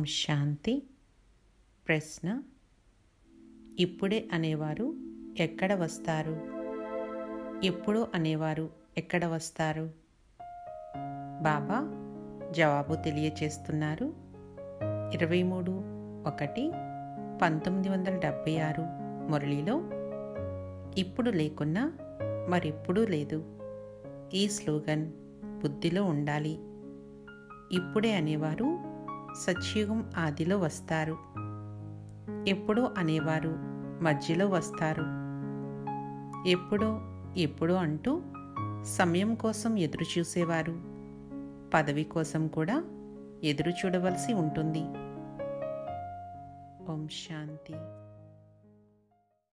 శాంతి. ప్రశ్న: ఇప్పుడే అనేవారు ఎక్కడ వస్తారు? ఎప్పుడో అనేవారు ఎక్కడ వస్తారు? బాబా జవాబు తెలియచేస్తున్నారు. 23/1/1976 మురళిలో ఇప్పుడు లేకున్నా మరెప్పుడూ లేదు. ఈ స్లోగన్ బుద్ధిలో ఉండాలి. ఇప్పుడే అనేవారు సత్యుగం ఆదిలో వస్తారు. ఎప్పుడో అనేవారు మధ్యలో వస్తారు. ఎప్పుడో అంటూ సమయం కోసం ఎదురు చూసేవారు పదవి కోసం కూడా ఎదురు చూడవలసి ఉంటుంది. ఓం శాంతి.